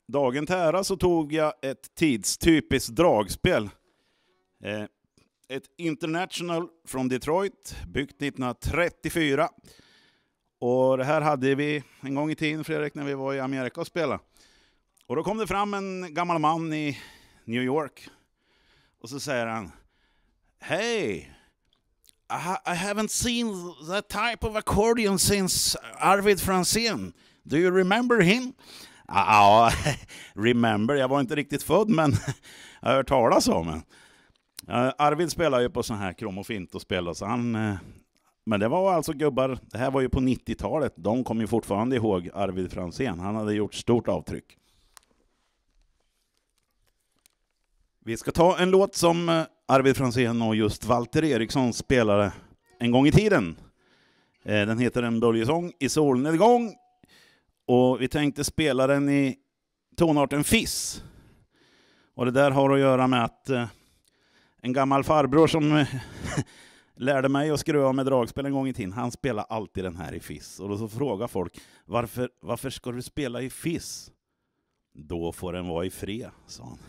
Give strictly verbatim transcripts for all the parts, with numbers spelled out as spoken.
Dagen till ära så tog jag ett tidstypiskt dragspel. Eh, ett International från Detroit, byggt nittonhundratrettiofyra. Och det här hade vi en gång i tiden, Fredrik, när vi var i Amerika och spelade. Och då kom det fram en gammal man i New York. Och så säger han: Hey, I, ha- I haven't seen that type of accordion since Arvid Franzén. Do you remember him? Ja, remember. Jag var inte riktigt född, men jag har hört talas om det. Uh, Arvid spelar ju på sån här krom och fint och spelar, så han... Uh, men det var alltså gubbar, det här var ju på nittiotalet. De kom ju fortfarande ihåg Arvid Franzén. Han hade gjort stort avtryck. Vi ska ta en låt som uh, Arvid Franzén och just Walter Eriksson spelade en gång i tiden. Uh, den heter En böljesång i solnedgång. Och vi tänkte spela den i tonarten fiss. Och det där har att göra med att uh, en gammal farbror som uh, lärde mig att skruva med dragspel en gång i tiden, han spelar alltid den här i fiss. Och då så frågar folk, varför, varför ska du spela i fiss? Då får den vara i fred, sa han.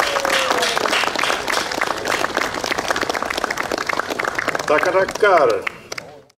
Tackar, tackar.